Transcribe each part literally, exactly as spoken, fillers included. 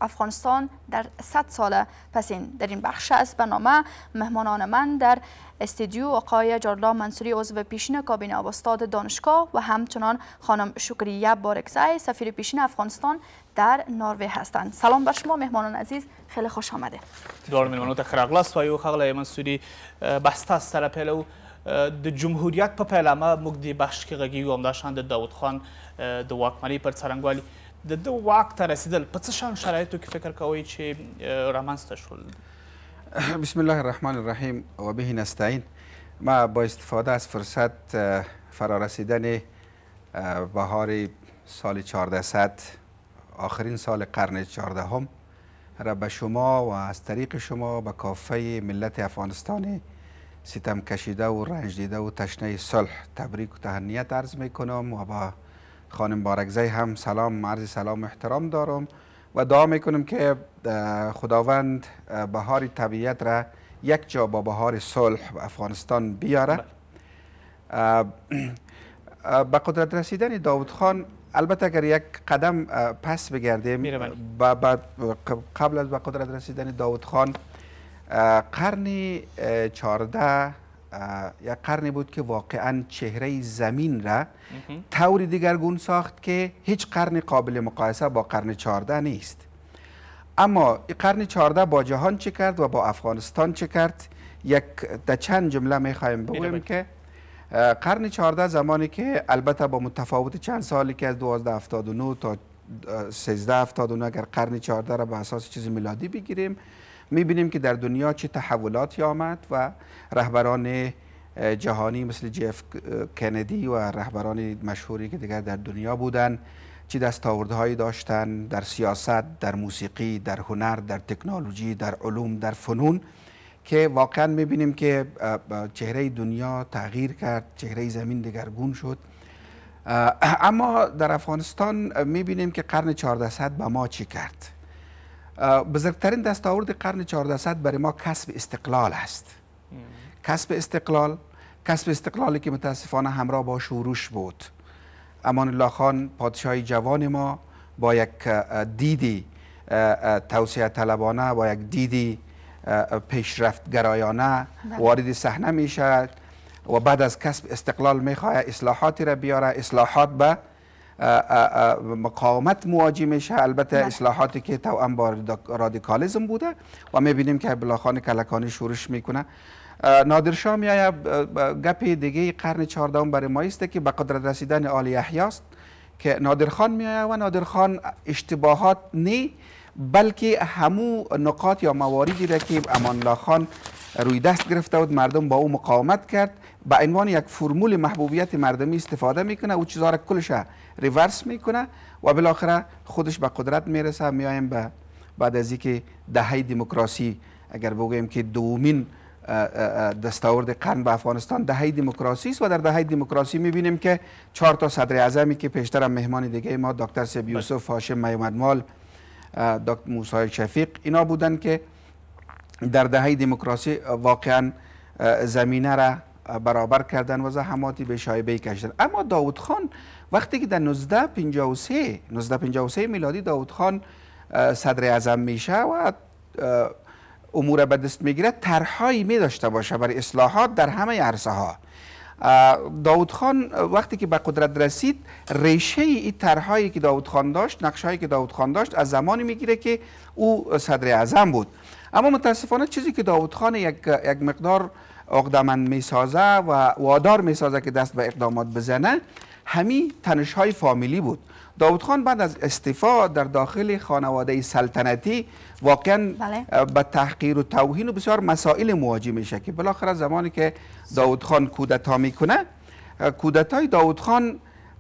افغانستان در صد سال پسین. در این بخش از برنامه مهمانان من در استودیو آقای جارلا منصوری عضو پیشین کابینه استاد دانشگاه و همچنان خانم شکریه بارکزی سفیر پیشین افغانستان در نروژ هستند. سلام بر شما مهمانان عزیز، خیلی خوش آمده. دور مهمانان تخرقلاس و یو خغل منصوری بسته است طرف پلو د جمهوریت په پیلامه موږ د بخش کې غږیږو همداشان د داود خان د واکمنۍ پر څرنګوالي د ده واک ته رسیدل په څه شان شرایطو کې فکر کوئ چې رامنځته شول؟ بسم الله الرحمن الرحیم و به نستعین. ما با استفاده از فرصت فرارسیدن بهار سال چهاردهصد، آخرین سال قرن چهاردهم را به شما و از طریق شما به کافه ملت افغانستان ستم کشیده و رنج دیده و تشنه صلح تبریک و تهنیت عرض می کنم و با خانم بارکزی هم سلام عرض سلام و احترام دارم و دعا می کنم که خداوند بهار طبیعت را یک جا با بهار صلح به افغانستان بیاره. به قدرت رسیدن داود خان البته اگر یک قدم پس بگردیم قبل از به قدرت رسیدن داود خان قرن چهارده یک قرنی بود که واقعا چهره زمین را طوری دیگرگون ساخت که هیچ قرن قابل مقایسه با قرن چهارده نیست. اما قرن چهارده با جهان چه کرد و با افغانستان چه کرد؟ یک در چند جمله میخوایم بگویم که قرن چهارده زمانی که البته با متفاوت چند سالی که از دوازده هفتاد و نه تا سیزده هفتاد و نه اگر قرن چهارده را به اساس چیز میلادی بگیریم میبینیم که در دنیا چه تحولاتی آمد و رهبران جهانی مثل جی اف کندی و رهبران مشهوری که دیگر در دنیا بودند چه دستاوردهایی داشتند در سیاست، در موسیقی، در هنر، در تکنولوژی، در علوم، در فنون که واقعا میبینیم که چهره دنیا تغییر کرد، چهره زمین دگرگون شد. اما در افغانستان میبینیم که قرن چهاردهصد به ما چی کرد؟ بزرگترین دستاورد قرن چهاردهصد برای ما کسب استقلال است. کسب استقلال، کسب استقلالی که متاسفانه همراه با شورش بود. امان الله خان پادشاه جوان ما با یک دیدی توسعه طلبانه و یک دیدی پیشرفت گرایانه وارد صحنه میشه و بعد از کسب استقلال میخواه اصلاحاتی را بیاره. اصلاحات به مقاومت مواجه میشه، البته اصلاحاتی که توأم با رادیکالیسم بوده و میبینیم که عبدالله خان کلکانی شورش میکنه. نادرشاه میایه گپ دیگه قرن چهاردهم برای ما است که به قدرت رسیدن آل یحیی است که نادرخان میایه و نادرخان اشتباهات نه بلکه همو نقاط یا مواردی را که امان الله خان روی دست گرفته بود مردم با او مقاومت کرد به عنوان یک فرمول محبوبیت مردمی استفاده میکنه و چیزا را کلش ریورس میکنه و بالاخره خودش به قدرت میرسه. میایم به بعد از اینکه دهه دموکراسی اگر بگوییم که دومین دستاورد قرن به افغانستان دهه دموکراسی است و در دهه دموکراسی میبینیم که چهار تا صدر اعظمی که پیشتر مهمان دیگه ما دکتر سیب یوسف، هاشم میامدمال، دکتر موسی شفیق اینا بودن که در دهه دموکراسی واقعا زمینه را برابر کردن و زحماتی به شایبه کشیدن. اما داود خان وقتی که در نوزده پنجاه و سه میلادی داود خان صدر اعظم میشه و امور به دست میگیره طرحهایی می داشته باشه برای اصلاحات در همه عرصه ها. داود خان وقتی که به قدرت رسید ریشه این طرحهایی که داود خان داشت، نقشهایی که داود خان داشت از زمانی میگیره که او صدر اعظم بود. اما متاسفانه چیزی که داود خان یک یک مقدار عقده‌مند میسازه و وادار میسازه که دست به اقدامات بزنه همین تنش‌های فامیلی بود. داود خان بعد از استعفا در داخل خانواده سلطنتی واقعا بله. به تحقیر و توهین و بسیار مسائل مواجه میشه که بالاخره زمانی که داود خان کودتا میکنه کودتای داود خان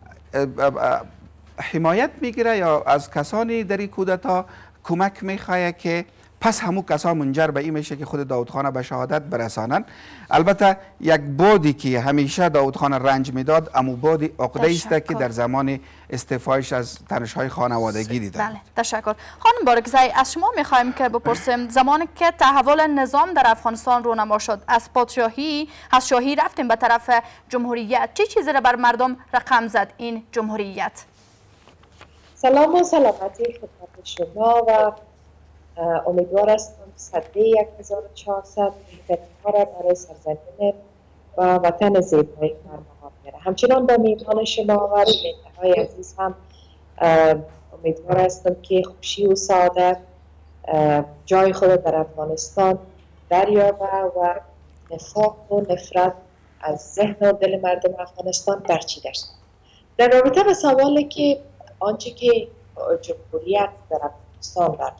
حمایت میگیره یا از کسانی در این کودتا کمک میخواه که پس همو کسا منجر به این میشه که خود داود خان به شهادت برسانن. البته یک بودی که همیشه داود خان رنج میداد امو بودی عقده است که در زمان استعفایش از تنش‌های خانوادگی دیده. بله تشکر. خانم بارکزی از شما میخوایم که بپرسیم زمانی که تحول نظام در افغانستان رونما شد از پادشاهی از شاهی رفتیم به طرف جمهوریت چه چیزی را بر مردم رقم زد این جمهوریت؟ سلام و سلامتی خدمت شما و امیدوار هستم سده یک هزار و چهارصد بهترین ها را برای سرزمین و وطن زیبای فرماها بیاره. همچنان با میهمان شما و مهمانهای عزیز هم امیدوار هستم که خوشی و سعادت جای خود در افغانستان دریابه و نفاق و نفرت از ذهن و دل مردم افغانستان برچیده شد. در رابطه به سوالی که آنچه که جمهوریت در افغانستان در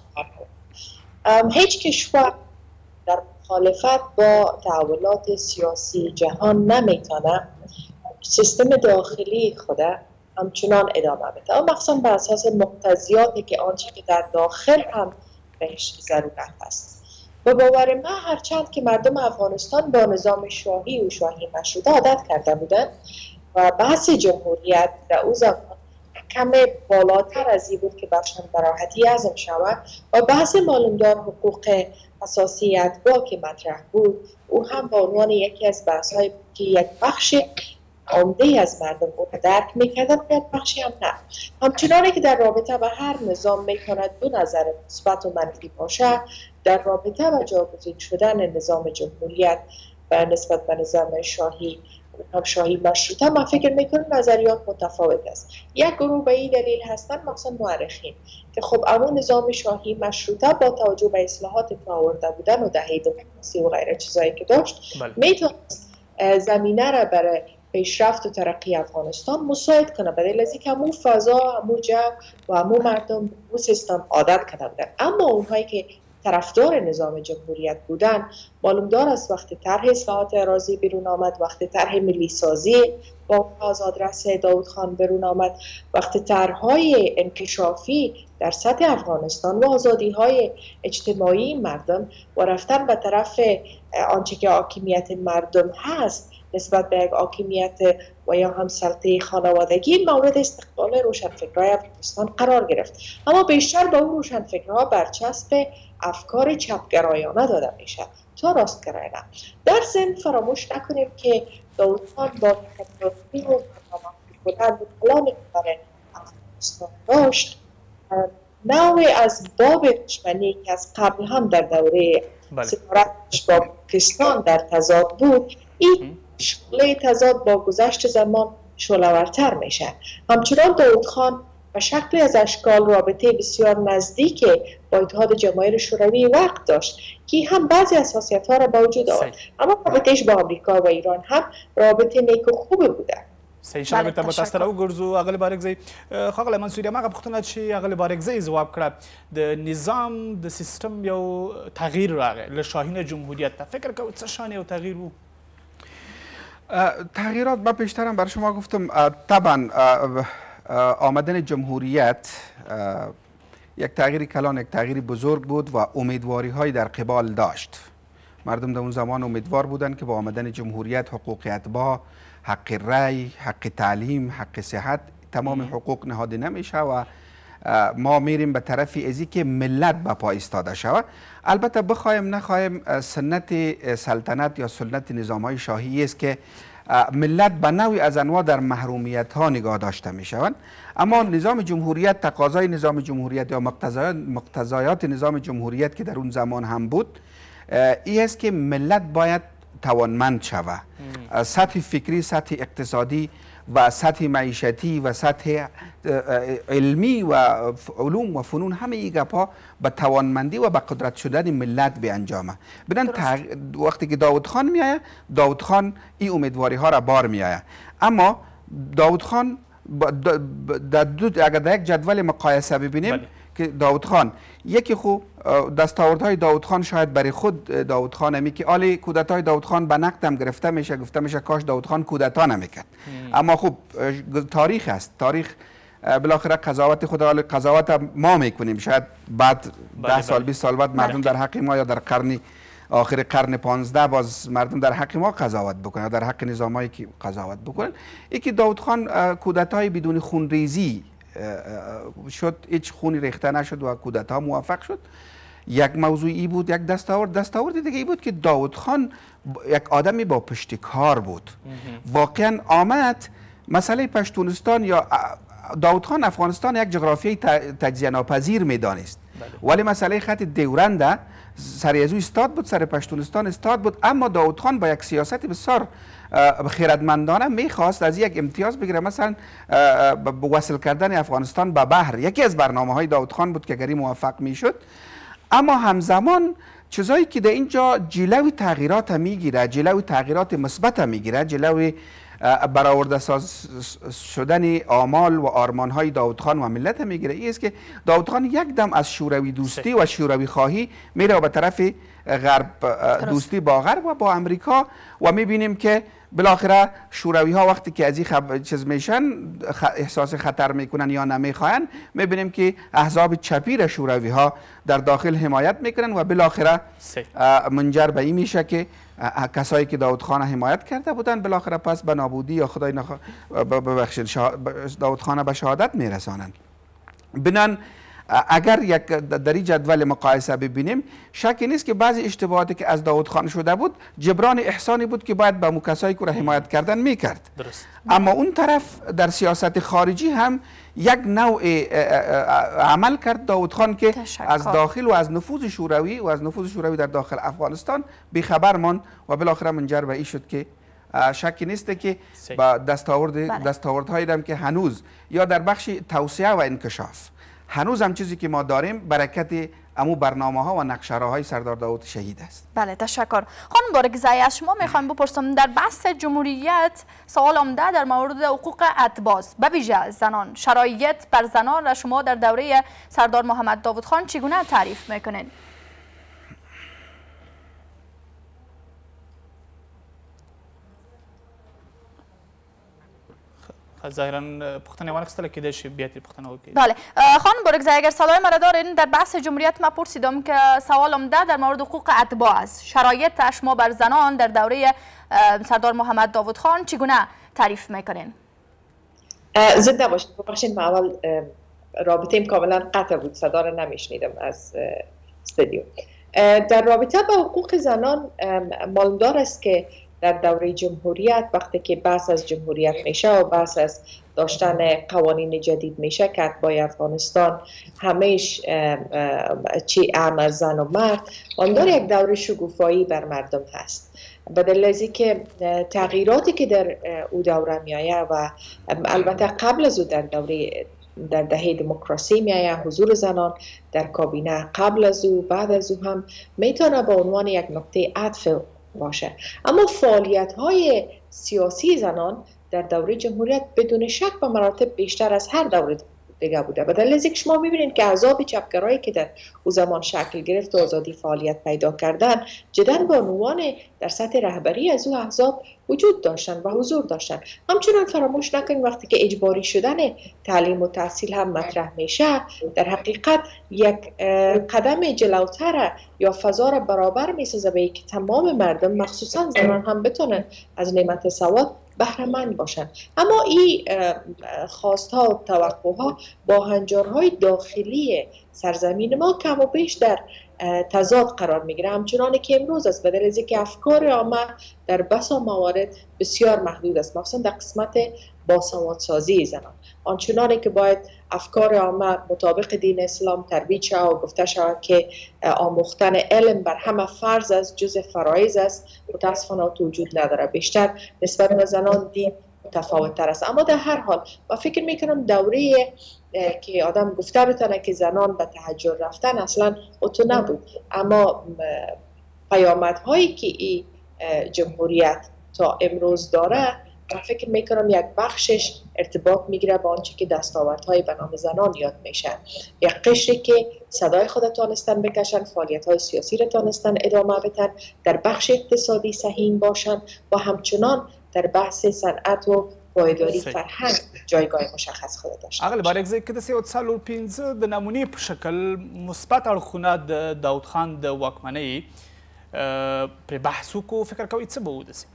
کار هیچ کشور در مخالفت با تحولات سیاسی جهان نمیتونه سیستم داخلی خود همچنان ادامه بده، اما مخصوصا بر اساس مقتضیاتی که آنچه که در داخل هم بهش ضرورت است. و باور من هرچند که مردم افغانستان با نظام شاهی و شاهی مشروطه عادت کرده بودند و بحث جمهوریت در او زمان کم بالاتر از این بود که برشان براحتی هضم شود و بحث معلومدار حقوق اساسی اتباع که مطرح بود او هم به عنوان یکی از بحث‌های که یک بخش عمده از مردم او درک میکردن و یک بخشی هم نه. همچنانه که در رابطه با هر نظام میتواند دو نظر مثبت و منفی باشه، در رابطه با جاگزین شدن نظام جمهوریت و نسبت به نظام شاهی هم شاهی مشروطه من فکر میکنم نظریات متفاوت است. یک گروه به این دلیل هستن مخصوصا مورخین که خب اما نظام شاهی مشروطه با توجه به اصلاحاتی که آورده بودن و دهه دموکراسی و غیره چیزایی که داشت میتونست زمینه را برای پیشرفت و ترقی افغانستان مساعد کنه، بدل از اینکه همون فضا، همون جو و همون مردم به سیستم عادت کرده بودن. اما اونهایی که طرفدار نظام جمهوریت بودن معلوم دار است وقتی طرح اصلاحات اراضی بیرون آمد، وقتی طرح ملی سازی با آزادرس داود خان بیرون آمد، وقتی طرحهای انکشافی در سطح افغانستان و آزادی های اجتماعی مردم و رفتن به طرف آنچه که حاکمیت مردم هست نسبت به یک حاکمیت و یا هم سلطه خانوادگی مورد استقبال روشنفکرهای افغانستان قرار گرفت. اما بیشتر به اون روشنفکرها برچسب افکار چپگرایانه داده میشه تا راستگرایانه. در ضمن فراموش نکنیم که داود خان با تکنولوژی و برنامه‌ریزی بودن و پلانی که برای افغانستان داشت نوعی از باب دشمنی که از قبل هم در دوره سفارتش با پاکستان در تضاد بود، این شغله تضاد با گذشت زمان شعله‌ورتر میشه. همچنان داود خان و شکلی از اشکال رابطه بسیار نزدیک با اتحاد جماهیر شوروی وقت داشت که هم بعضی اساسیت ها را با وجود آورد، اما رابطهش با آمریکا و ایران هم رابطه نیک و خوب بوده. صحیح شنبه ته تاسو ته وګرځو اغلی بارکزی خغله منصوري ما غوښتنه چې اغلی بارکزی جواب کړه د نظام د سیستم یو تغییر راغی له شاهین جمهوریت ته فکر کوم څه شان یو تغییر وو؟ تغییرات ما پیشترم برای شما گفتم طبعا آمدن جمهوریت یک تغییر کلان، یک تغییر بزرگ بود و امیدواری های در قبال داشت. مردم در اون زمان امیدوار بودند که با آمدن جمهوریت حقوق اتباع، حق رأی، حق تعلیم، حق صحت، تمام حقوق نهاده نمیشه و ما میریم به طرف ازی که ملت به پا ایستاده شود. البته بخوایم نخوایم سنت سلطنت یا سنت نظام های شاهی است که ملت به نوعی از انواع در محرومیت ها نگاه داشته می شوند، اما نظام جمهوریت، تقاضای نظام جمهوریت یا مقتضیات نظام جمهوریت که در اون زمان هم بود این است که ملت باید توانمند شود، سطح فکری، سطح اقتصادی و سطح معیشتی و سطح علمی و علوم و فنون همه این گپا به توانمندی و به قدرت شدن ملت به انجامه. ببین وقتی که داود خان میآید، داود خان این امیدواری ها را بار میآید، اما داود خان در دو اگر در یک جدول مقایسه ببینیم بله. که داود خان یکی خوب دستاوردهای داود خان شاید برای خود داود خان همی که آلی کودتای داود خان به نقد هم گرفته میشه، گفته میشه کاش داود خان کودتا نمیکرد، اما خوب تاریخ است، تاریخ بالاخره قضاوت خود حال قضاوت ما میکنیم، شاید بعد ده سال بیست سال بعد مردم در حق ما یا در قرن آخر قرن پانزده باز مردم در حق ما قضاوت بکنن، در حق نظامایی که قضاوت بکنن. یکی داود خان کودتای بدون خونریزی شد، هیچ خونی ریخته نشد و کودتا موفق شد. یک موضوعی بود، یک دستاورد دستاورد دیگه ای بود که داود خان یک آدمی با پشت کار بود. واقعا آمد مسئله پشتونستان یا داود خان افغانستان یک جغرافیای تجزیه ناپذیر میدانست. ولی مسئله خط دیورنده سر از او استاد بود، سر پشتونستان استاد بود، اما داود خان با یک سیاست بسیار خیرتمندانه میخواست از یک امتیاز بگیره، مثلا وصل کردن افغانستان به بحر یکی از برنامه های داود خان بود که گری موفق میشد. اما همزمان چیزایی که در اینجا جلوی تغییرات میگیره، جلوی تغییرات مثبت میگیره، جلوی برآورده ساز شدن آمال و آرمان های داود خان و ملت میگیره، این است که داود خان یک دم از شوروی دوستی و شوروی خواهی میره به طرف غرب، دوستی با غرب و با امریکا، و میبینیم که بالاخره شوروی ها وقتی که از این خب... چیز میشن احساس خطر میکنن یا نمیخواین، میبینیم که احزاب چپی شوروی ها در داخل حمایت میکنن و بالاخره منجر به این میشه که کسایی که داود خان حمایت کرده بودن بالاخره پس به نابودی یا خدای نخواه ببخشید شا... داود خان به شهادت میرسانند. بنان اگر یک در این جدول مقایسه ببینیم، شکی نیست که بعضی اشتباهاتی که از داود خان شده بود جبران احسانی بود که باید به مو کسایی که را حمایت کردن میکرد. درست. اما اون طرف در سیاست خارجی هم یک نوع عمل کرد داود خان که تشکر. از داخل و از نفوذ شوروی و از نفوذ شوروی در داخل افغانستان بیخبر ماند و بالاخره منجر به این شد که شکی نیست که با دستاورد دستاوردهایی هم که هنوز یا در بخش توسعه و انکشاف هنوز هم چیزی که ما داریم برکت امو برنامه ها و نقشه های سردار داود شهید است. بله تشکر. خانم بارگزایی از شما میخوایم بپرسم، در بحث جمهوریت سوال عمده در مورد حقوق اتباز به ویژه زنان، شرایط بر زنان را شما در دوره سردار محمد داود خان چگونه تعریف میکنین؟ ظاهرا پختنه وان خستله که داشت بیاتی پختنه اوکی. بله خانم بارگزایی اگر صدای مرا دارین، در بحث جمهوریت ما پرسیدم که سوال عمده در مورد حقوق اتباع است، شرایط شما بر زنان در دوره سردار محمد داود خان چگونه تعریف میکنین؟ زنده باشید. ببخشید من اول رابطه کاملا قطع بود، صدا را نمیشنیدم از استودیو. در رابطه با حقوق زنان معلومدار است که در دوره جمهوریت وقتی که بحث از جمهوریت میشه و بحث از داشتن قوانین جدید میشه که اتباع افغانستان همیش چی ام از زن و مرد، آن یک دوره شگوفایی بر مردم هست. به دلیل از اینکه تغییراتی که در او دوره میآید و البته قبل از او در دوره در دهه دموکراسی میآید، حضور زنان در کابینه قبل از او بعد از او هم میتونه به عنوان یک نقطه عطف باشه. اما فعالیت های سیاسی زنان در دوره جمهوریت بدون شک به مراتب بیشتر از هر دوره دیگه بوده. به دلیل اینکه شما میبینید که احزاب چپگرایی که در او زمان شکل گرفت و آزادی فعالیت پیدا کردن، جدا به عنوان در سطح رهبری از او احزاب وجود داشتن و حضور داشتن. همچنان فراموش نکنید وقتی که اجباری شدن تعلیم و تحصیل هم مطرح میشه، در حقیقت یک قدم جلوتر یا فضا را برابر میسازه به اینکه تمام مردم مخصوصا زنان هم بتونن از نعمت سواد بهره‌مند باشند. اما این خواستها و توقعها با هنجارهای داخلی سرزمین ما کم و بیش در تضاد قرار میگیره، همچنانی که امروز است. به دلیل از اینکه افکار عامه در بسا موارد بسیار محدود است، مخصوصا در قسمت باسوادسازی زنان. آنچنانی که باید افکار عامه مطابق دین اسلام ترویج شود و گفته شود که آموختن علم بر همه فرض است، جزء فرایض است، متاسفانه وجود نداره. بیشتر نسبت به زنان دین متفاوت تر است. اما در هر حال من فکر میکنم دوره که آدم گفته بتونه که زنان به تهجر رفتن اصلا اتو نبود، اما پیامدهایی که این جمهوریت تا امروز داره من فکر میکنم یک بخشش ارتباط میگیره با آنچه که دستاوردهای به نام زنان یاد میشن. یک قشری که صدای خود تانستن بکشن، فعالیت‌های سیاسی را تانستن ادامه بدن، در بخش اقتصادی سهیم باشن و همچنان در بحث صنعت و پایداری فرهنگ جایگاه مشخص خود داشته. اغلب بارگزایی که د سیاست سالو پنځه د نمونې په شکل مثبت اړخونه د داود خان د واکمنۍ پرې بحث وکړو، فکر کوئ څه به ودسي؟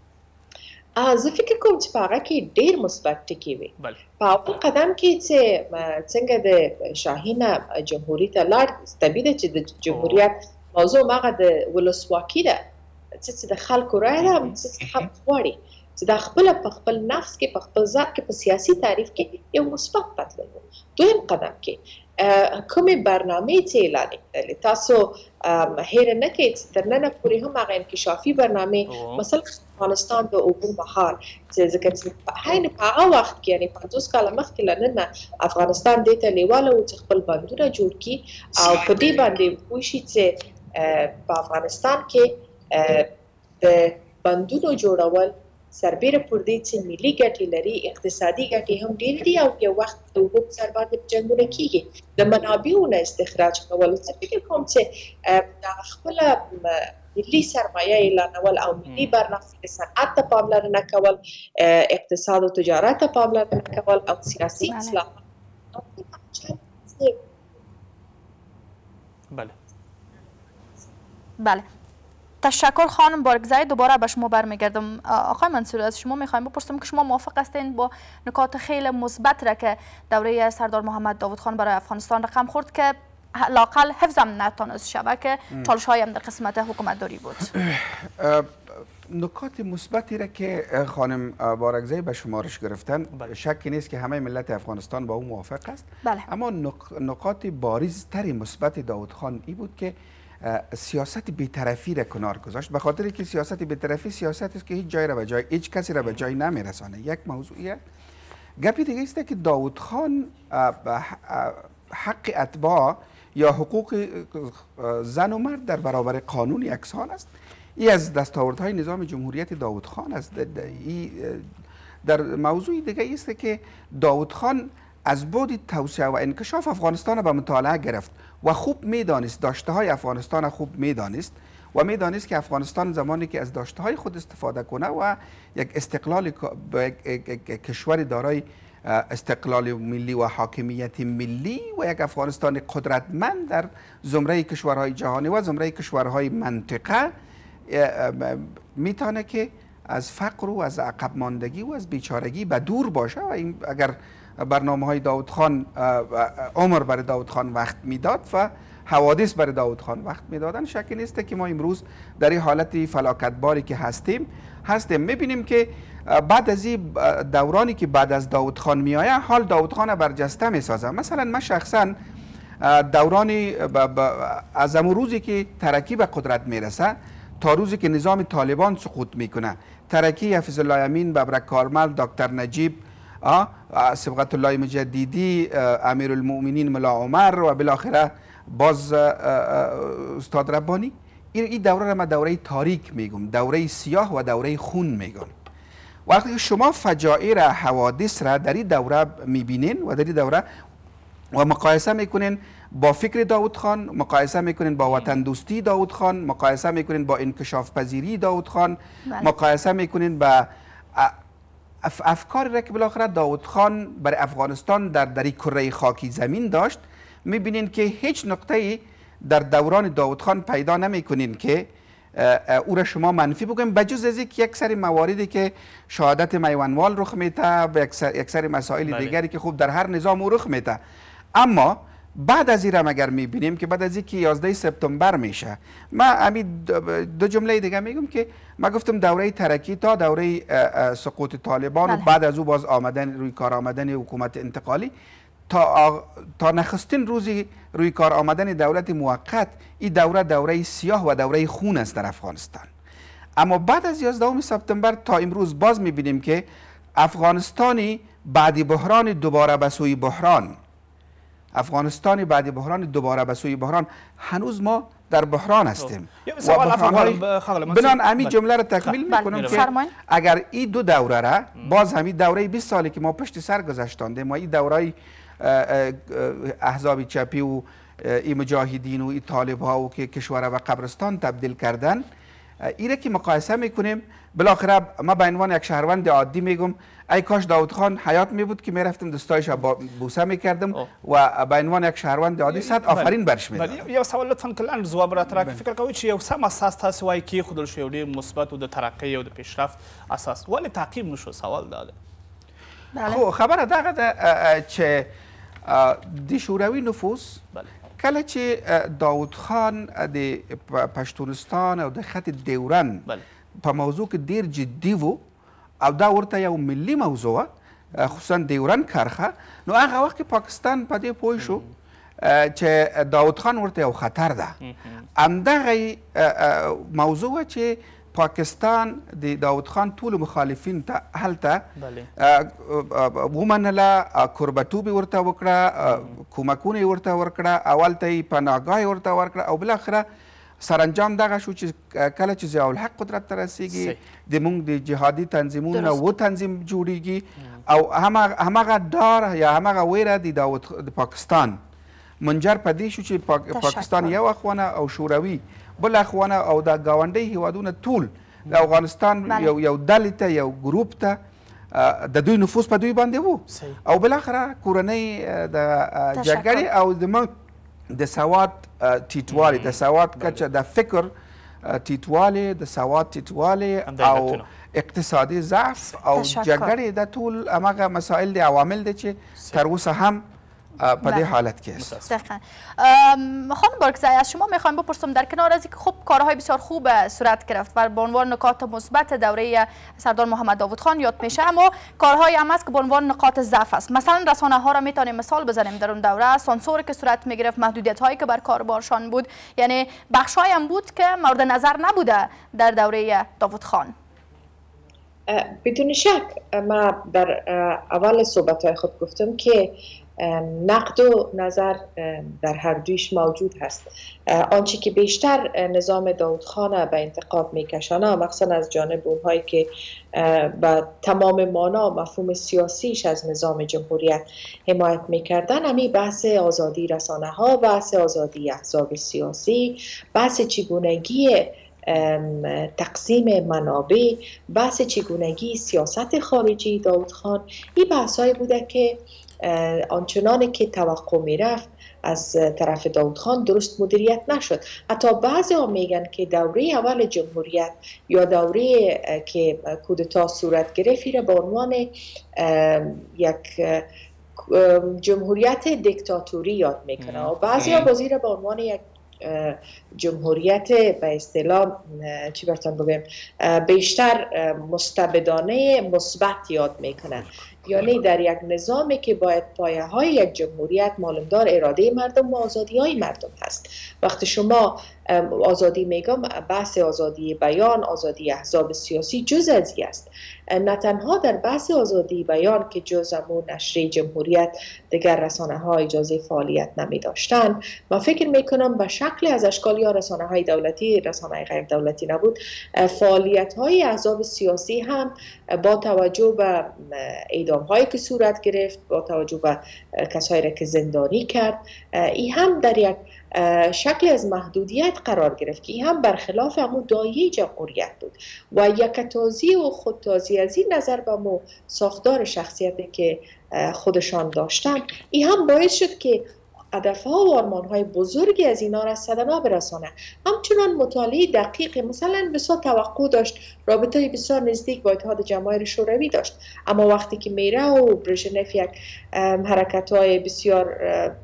زه فکر کوم چې په هغه کې ډېر مثبت ټکي وي. په اول قدم کې چې څنګه د شاهین جمهوري ته لاړ، طبیعي ده چې د جمهوریت موضوع هغه د ولسواکي ده، چې د خلکو رایه ده، چې خلک غواړي چې د خپل په خپل نفس کې په خپل ذات کې په سیاسي تعریف کې یو مثبت بدلون. دویم قدم کې کومې برنامې چې اعلان کړلې تاسو هیر نه کړئ تر ننه پورې هم هغه انکشافي برنامې مثلا افغانستان د اوبو مهار چې ځکه چې حین په هغه وخت کې یعنې پنځوس کاله مخکې له ننه افغانستان دې ته لیواله و چې خپل بندونه جوړ کړي او په دې باندې پوه شي چې په افغانستان کې د بندونو جوړول سربیره پر دې چې ملي ګټې لري اقتصادي ګټې هم ډېرې دي او یو وخت د اوبو په سر باندې جنګونه کېږي د منابعو نه استخراج کول زه فکر کوم چې د خپله ملي سرمایه اعلانول او ملي برنامې صنعت ته پاملرنه کول اقتصاد و تجارت ته پاملرنه کول او سیاسی اصلاحات بله بله تشکر خانم بارگزایی. دوباره به شما برمیگردم. آقای منصوری از شما میخوایم بپرسم که شما موافق هستین با نکات خیلی مثبت را که دوره سردار محمد داود خان برای افغانستان رقم خورد که لاقل حفظم نتونست شود که چالش های هم در قسمت حکومت داری بود؟ نکات مثبتی را که خانم بارگزایی به شمارش گرفتن شکی نیست که همه ملت افغانستان با او موافق است. بله. اما نکات بارزتری مثبت داود خان ای بود که سیاست بی‌طرفی را کنار گذاشت، به خاطر که سیاست بی‌طرفی سیاست است که هیچ جای را به جای هیچ کسی را به جای نمیرسانه. یک موضوعیه. گپی دیگه است که داود خان حق اتباع یا حقوق زن و مرد در برابر قانون یکسان است. این از دستاوردهای نظام جمهوریت داود خان است. در موضوع دیگه است که داود خان از بعد توسعه و انکشاف افغانستان به مطالعه گرفت و خوب میدانست داشته های افغانستان خوب میدانست و میدانست که افغانستان زمانی که از داشته های خود استفاده کنه و یک استقلال کشور دارای استقلال ملی و حاکمیت ملی و یک افغانستان قدرتمند در زمره کشورهای جهانی و زمره کشورهای منطقه میتونه که از فقر و از عقب ماندگی و از بیچارگی به دور باشه. و این اگر برنامه های داود خان عمر برای داود خان وقت میداد و حوادث برای داود خان وقت میدادن، شکی نیست که ما امروز در این حالت فلاکتباری که هستیم هستیم میبینیم که بعد از این دورانی که بعد از داود خان میآید حال داود خان برجسته میسازه. مثلا من شخصا دورانی از امون روزی که ترکی به قدرت میرسه تا روزی که نظام طالبان سقوط میکنه، ترکی حفظ الله امین، ببرک کارمل، دکتر نجیب، صبغت الله مجددی، امیرالمؤمنین ملا عمر و بالاخره باز استاد ربانی، این دوره را من دوره تاریک میگم، دوره سیاه و دوره خون میگم. وقتی که شما فجایع را، حوادث را در این دوره میبینین و در این دوره و مقایسه میکنین با فکر داود خان، مقایسه میکنین با وطن دوستی داود خان، مقایسه میکنین با انکشاف پذیری داود خان، مقایسه میکنین با افکاری را که بالاخره داود خان برای افغانستان در در کره خاکی زمین داشت، میبینین که هیچ نقطه‌ای در دوران داود خان پیدا نمیکنین که او را شما منفی بگویم، بجز از اینکه یک سری مواردی که شهادت میوانوال رخ میته و یک سری مسائل دیگری که خوب در هر نظام او رخ میته. اما بعد از این اگر میبینیم که بعد از اینکه یازده سپتامبر میشه، ما همین دو جمله دیگه میگم که ما گفتم دوره ترکی تا دوره سقوط طالبان و بعد از او باز آمدن روی کار آمدن حکومت انتقالی تا تا نخستین روزی روی کار آمدن دولت موقت، این دوره دوره سیاه و دوره خون است در افغانستان. اما بعد از یازده سپتامبر تا امروز باز میبینیم که افغانستانی بعد بحران دوباره به سوی بحران افغانستانی بعد بحران دوباره به سوی بحران، هنوز ما در بحران هستیم. بنان همین جمله را تکمیل میکنم که اگر این دو دوره را باز همین دوره بیست سالی که ما پشت سر گذاشتانده، ما این دوره احزاب چپی و این مجاهدین و این طالب ها و که کشور و قبرستان تبدیل کردن، ایره که مقایسه میکنیم، بالاخره ما به عنوان یک شهروند عادی میگم ای کاش داود خان حیات می بود که میرفتم دستایش بوسه میکردم و به عنوان یک شهروند عادی صد آفرین برش میدادم. یو سوال لطفا کلان جواب را ترک فکر کوي چې یو سم اساس تاسو وایي کې خودل شو یو مثبت او د ترقی او د پیشرفت اساس ولی تعقیب نشو. سوال داده خو خبره دغه ده چې د شوروي نفوس کله چې داود خان د پښتونستان او د خط ډیورن په موضوع کې ډیر جدي وو او دا ورته یو ملي موضوع خصوصا ډیورن کرخه، نو هغه وخت کې پاکستان په دې پوه شو چې داود خان ورته یو خطر ده. همدغه موضوع چې پاکستان د داود خان ټول مخالفین ته هلته ومنله، کوربتوب ورته وکړه، کومکونه ورته ورکړه، اول ته یې پناهګاه ورته ورکړه او بالاخره سرانجام دغه شو چې کله چې ضیاء الحق قدرت ته رسیږي د موږ د جهادي تنظیمونو و تنظیم جوړیږي او همغه ډار یا همغه ویره د داود د پاکستان منجر په دې شو چې پاکستان یو اخوانه او شوروي بل اخوانه او د ګاونډي هیوادونه ټول د افغانستان یو یو ډلې ته یو ګروپ ته د دوی نفوذ په دوی باندې وو او بالاخره کورنۍ د جګړې او د د سواد ټیټوالی، د سواد کچه، د فکر ټیټوالی، د سواد ټیټوالی او اقتصادي ضعف او جګړې د ټول همغه مسائل د عوامل دي چې تر اوسه هم په دې حالت کې است. دقیقاً. خانم بارکزی، از شما میخوایم بپرسم در کنار از اینکه خب کارهای بسیار خوب صورت گرفت و به عنوان نکات مثبت دوره سردار محمد داود خان یاد میشه، اما کارهایی هم است که به عنوان نقاط ضعف است. مثلا رسانه ها را میتونیم مثال بزنیم در اون دوره، سانسوری که صورت میگرفت، محدودیت هایی که بر کاربارشان بود، یعنی بخشایی هم بود که مورد نظر نبوده در دوره داود خان. بدون شک ما در اول صحبت خود گفتم که نقد و نظر در هر دویش موجود هست. آنچه که بیشتر نظام داود خان به انتقاد میکشانه، مخصوصا از جانب اونهایی که با تمام مانا مفهوم سیاسیش از نظام جمهوریت حمایت میکردن، همین بحث آزادی رسانه ها، بحث آزادی احزاب سیاسی، بحث چگونگی تقسیم منابع، بحث چگونگی سیاست خارجی داود خان، این بحثایی بوده که آنچنانی که توقع می رفت از طرف داود خان درست مدیریت نشد. حتی بعضی ها میگن که دوره اول جمهوریت یا دوره که کودتا صورت گرفت را به عنوان یک جمهوریت دیکتاتوری یاد میکنه و بعضی ها بازی را به عنوان یک جمهوریت به اصطلاح چی براتون بگم بیشتر مستبدانه مثبت یاد میکنن. یعنی در یک نظامی که باید پایه های یک جمهوریت معلومدار اراده مردم و آزادی های مردم هست. وقتی شما آزادی میگم، بحث آزادی بیان، آزادی احزاب سیاسی جز از است. نه تنها در بحث آزادی بیان که جز امون نشریه جمهوریت دیگر رسانه ها اجازه فعالیت نمی داشتن، من فکر میکنم به شکل از اشکال یا رسانه های دولتی، رسانه غیر دولتی نبود، فعالیت های احزاب سیاسی هم با توجه به اعدام هایی که صورت گرفت، با توجه به کسایی را که زندانی کرد، این هم در یک شکل از محدودیت قرار گرفت که هم برخلاف همون دایه جمهوریت بود و یک تازی و خودتازی از این نظر به مو ساختار شخصیتی که خودشان داشتن، این هم باعث شد که هدفها و آرمانهای بزرگی از اینا را صدمه برسانه. همچنان مطالعه دقیق، مثلا بسیار توقع داشت، رابطه بسیار نزدیک با اتحاد جماهیر شوروی داشت، اما وقتی که میره و برژنف یک حرکت‌های بسیار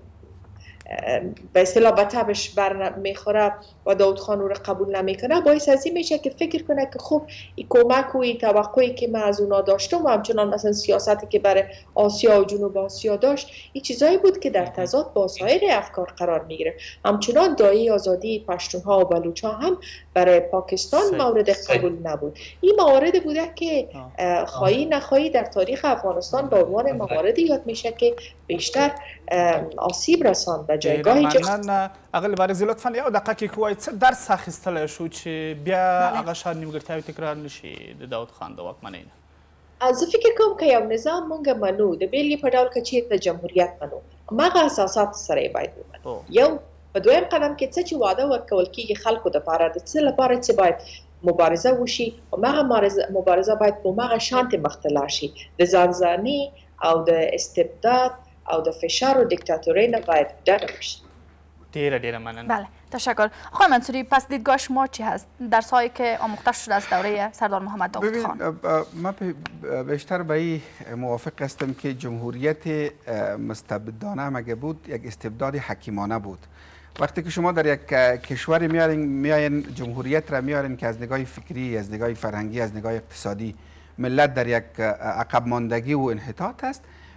به اصطلاح به تبش بر میخوره و داود خان رو قبول نمیکنه، باعث از این میشه که فکر کنه که خب این کمک و این توقعی که من از اونا داشتم و همچنان مثلا سیاستی که برای آسیا و جنوب آسیا داشت، این چیزایی بود که در تضاد با سایر افکار قرار میگیره. همچنان دایه آزادی پشتونها و بلوچ ها هم برای پاکستان مورد قبول نبود. این مواردی بوده که خواهی نخواهی در تاریخ افغانستان به عنوان مواردی یاد میشه که بیشتر آسیب رساند به جایگاهی که مننه. اقل بارزی لطفا یو دقیقه کې کوی څه درس اخیستلی شو چې بیا هغه شان نیمګړتیاوې تکرار نشي د داود خان د واکمنۍ نه؟ زه فکر کوم که یو نظام مونږ منو، د بیلګې په ډول که چېرته جمهوریت منو، هماغه اساسات سره یې باید ومنو. یو په دویم قدم کې څه چې وعده ورکول کېږي خلکو دپاره، د څه لپاره چې باید مبارزه وشي، هماغه مبارزه باید په هماغه شانتې مخته لاړ شي. د ځانځاني او د استبداد او د فشار و دیکتاتوری نه باید ډډه وشي. ډیره ډیره مننه. بله، تشکر. آقای منصوری، پس دیدگاه شما چی هست؟ درسایی که آموخته شده از دوره سردار محمد داود خان؟ من بیشتر به این موافق هستم که جمهوریت مستبدانه مگه بود، یک استبداد حکیمانه بود. وقتی که شما در یک کشور میارین میاین جمهوریت را میارین که از نگاه فکری، از نگاه فرهنگی، از نگاه اقتصادی ملت در یک عقب ماندگی و انحطاط است،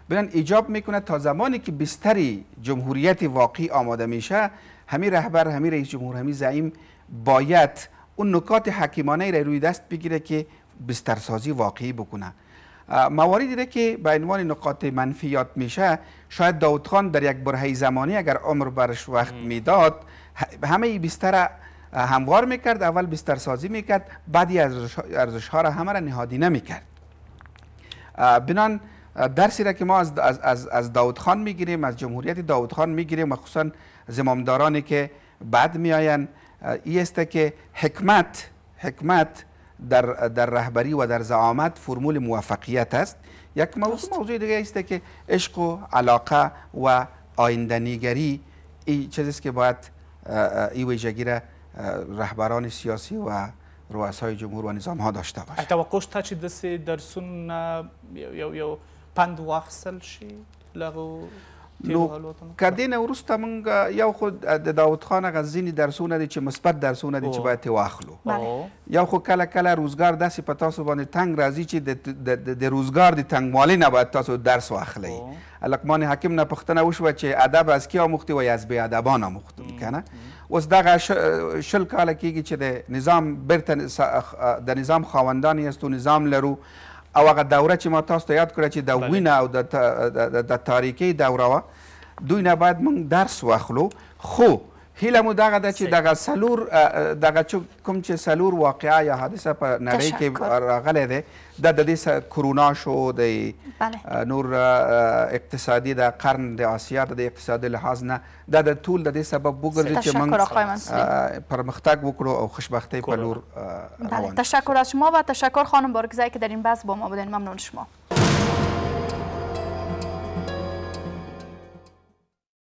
بنان ایجاب میکنه تا زمانی که بستری جمهوریت واقعی آماده میشه، همین رهبر، همین رئیس جمهور، همین زعیم باید اون نکات حکیمانه را روی دست بگیره که بسترسازی واقعی بکنه. مواردی دیگه که به عنوان نقاط منفیات میشه، شاید داود خان در یک برهه زمانی اگر عمر برش وقت میداد همه بستر هموار میکرد، اول بستر سازی میکرد، بعدی ارزش ها را همه را نهادینه میکرد. بنان درسی را که ما از, از, از داود خان میگیریم، از جمهوریت داود خان میگیریم، و خصوصا زمامدارانی که بعد میآیند، این است که حکمت حکمت در در رهبری و در زعامت فرمول موفقیت است. یک موضوع موضوع دیگه است که عشق و علاقه و آینده‌نگری این چیزی است که باید این ویژگی را رهبران سیاسی و رؤسای جمهور و نظام ها داشته باشه. توقع شته چې داسې درسونه یو یو پند واخیستل شي لغو نو کدین وروسته موږ یو خو د داود خان هغه ځینې درسونه دي چې مثبت درسونه دي چې باید ترې واخلو. یو خو کله کله روزګار داسې په تاسو باندې تنګ راځي چې د روزګار د تنګوالي نه باید تاسو درس واخلئ. لقمان حکیم نه پوښتنه وشوه چې ادب از کی آموختی و از بې ادبان آموختی کنه. اوس دغه شل کاله کېږي چې د نظام بیرته د نظام خاوندان یاستو، نظام لرو، او هغه دوره چې ما تاسو ته یاد کړه چې د وینه او د تاریکۍ دوره وه، دوی نه باید موږ درس واخلو. خو هیله مو دغه ده چې دغه څلور دغه کوم چې څلور واقعه یا حادثه په نړۍ کې راغلی دی، دا د دې کرونا شو، د نور اقتصادي د قرن د آسیا د اقتصادي لحاظ نه دا د ټول د دې سبب وګرځي چې موږ پرمختګ وکړو او خوشبختی په لور روان. تشکر از شما و تشکر خانم بارکزایی که در این بحث با ما بودین. ممنون شما.